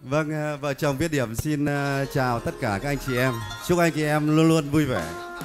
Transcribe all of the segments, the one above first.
Vâng, vợ chồng Viết Điểm xin chào tất cả các anh chị em. Chúc anh chị em luôn luôn vui vẻ.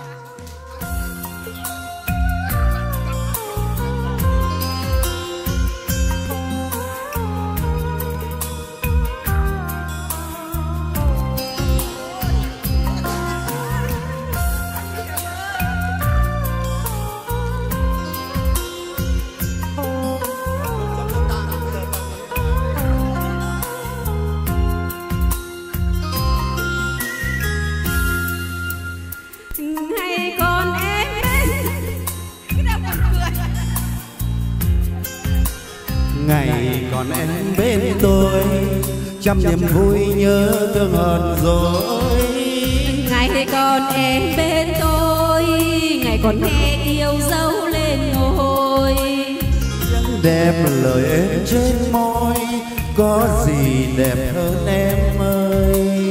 Ngày còn em bên tôi, trăm niềm vui nhớ thương hờn dỗi. Ngày còn em bên tôi, ngày còn nghe yêu dấu lên ngôi. Đẹp lời em trên môi, có gì đẹp hơn em ơi.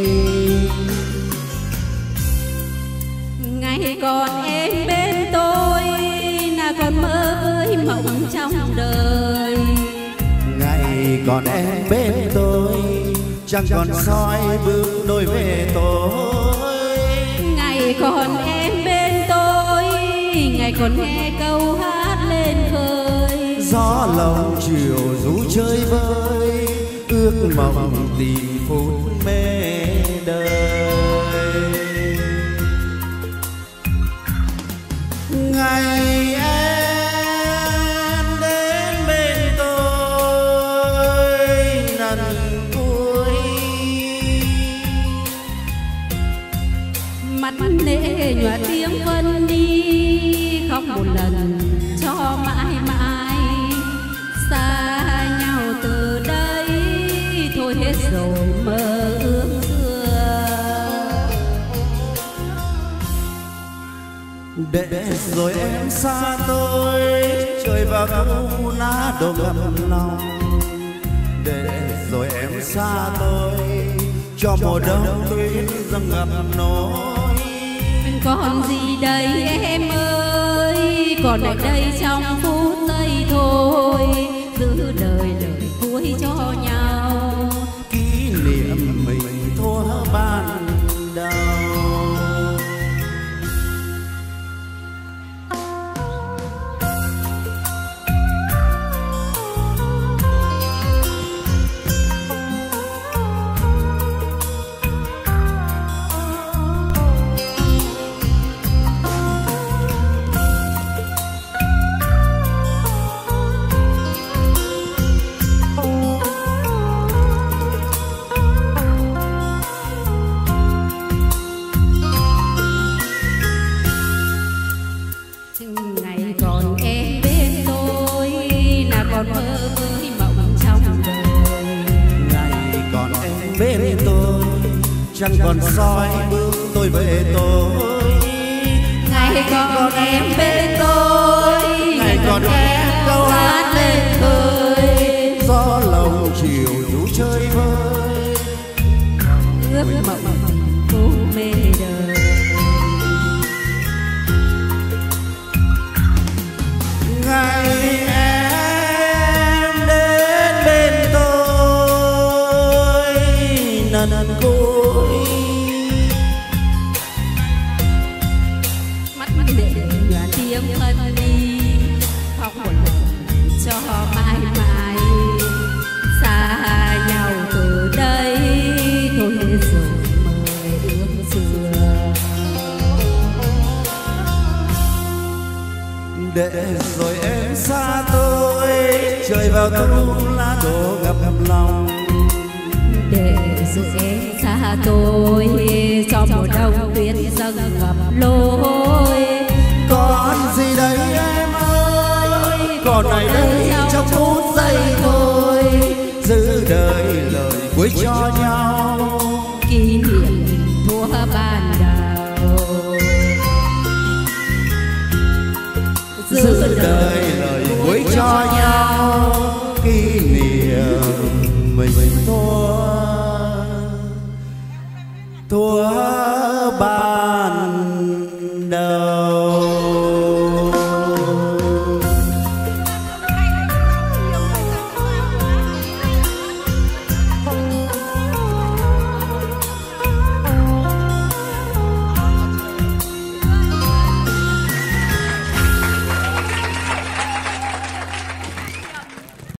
Ngày còn em bên tôi, là còn mơ với mộng trong đời. Ngày còn em bên tôi, chẳng còn soi bước đôi về tôi. Ngày còn em bên tôi, ngày còn nghe câu hát lên khơi. Gió lòng chiều rú chơi vơi, ước mộng tìm phút mê đời. Ngày em đến bên tôi lần cuối, mắt lệ nhòa tiếng vân đi, khóc một lần cho mãi mãi. Xa nhau từ đây, thôi hết rồi mơ ước xưa. để rồi em xa tôi, trời vào thu lá đổ ngập lòng. Để rồi em xa tôi, cho mùa đông tuyết dâng ngập nỗi. Còn gì đây em ơi, còn lại đây trong phút giây thôi. Giữ đời lời cuối cho nhau, kỷ niệm mình thuở ban đầu. ngày còn em bên tôi, là còn mơ với mộng trong đời. Ngày còn em bên tôi, chẳng còn soi bước tôi về tôi. Ngày còn em bên tôi, ngày còn nghe câu hát lên khơi. Gió lòng chiều rú chơi vơi, ước mộng vô mê đời. Ngày em đến bên tôi lần cuối, mắt lệ nhòa tiếng phân đi, khóc một lần cho mãi mãi. Xa nhau từ đây, thôi hết rồi mơ ước xưa. để rồi em xa tôi, trời vào thu lá đổ ngập lòng. Để rồi em xa tôi, cho mùa đông tuyết dâng ngập lối. Còn gì đây em ơi, còn này đây trong phút giây thôi. Giữ đời lời cuối cho nhau,